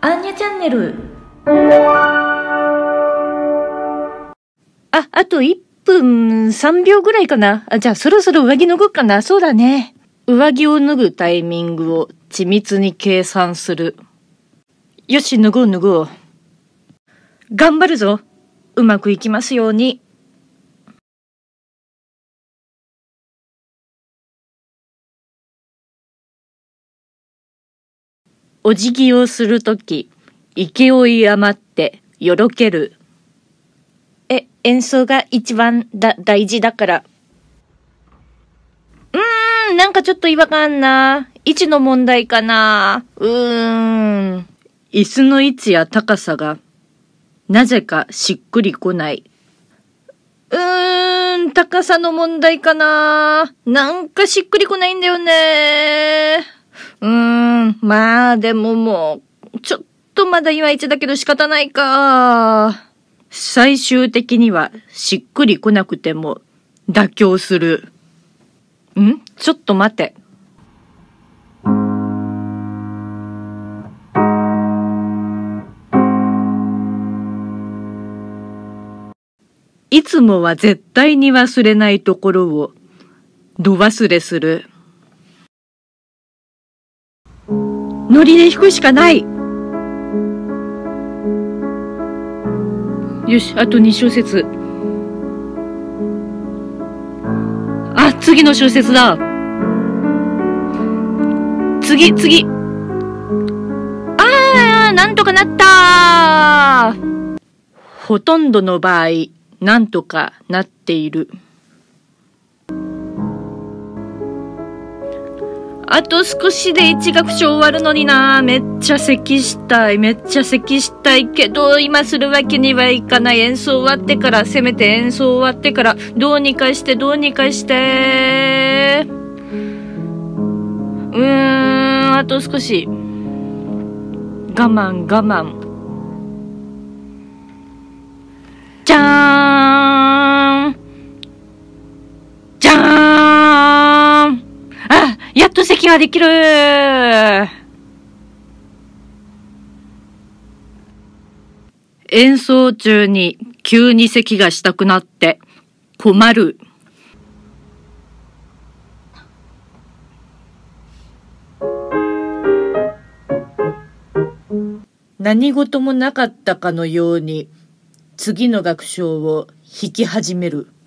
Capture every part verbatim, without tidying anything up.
アンニャチャンネル。 あ、あといっぷんさんびょうぐらいかな。あ、じゃあそろそろ上着脱ぐかな。そうだね。上着を脱ぐタイミングを緻密に計算する。よし、脱ごう脱ごう。頑張るぞ。うまくいきますように。お辞儀をするとき、勢い余ってよろける。え、演奏が一番だ大事だから。うーん、なんかちょっと違和感あんな。位置の問題かな。うーん。椅子の位置や高さが、なぜかしっくりこない。うーん、高さの問題かな。なんかしっくりこないんだよね。うーん、まあでももう、ちょっとまだいまいちだけど仕方ないか。最終的にはしっくりこなくても妥協する。ん？ちょっと待て。いつもは絶対に忘れないところを度忘れする。ノリで弾くしかない。よし、あとに小節。あ、次の小節だ。次、次。あー、なんとかなったー。ほとんどの場合、なんとかなっている。あと少しで一楽章終わるのにな。めっちゃ咳したい。めっちゃ咳したいけど、今するわけにはいかない。演奏終わってから、せめて演奏終わってから、どうにかして、どうにかして。うーん、あと少し。我慢、我慢。じゃーん。じゃーん。あ、やっと席ができる。演奏中に急に咳がしたくなって困る。何事もなかったかのように次の楽章を弾き始める。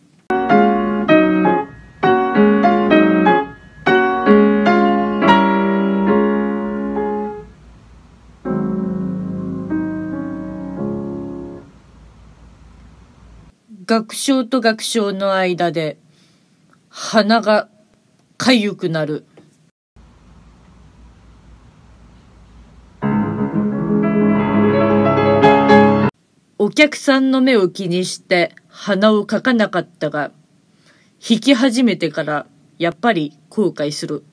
楽章と楽章の間で鼻がかゆくなる。お客さんの目を気にして鼻をかかなかったが、弾き始めてからやっぱり後悔する。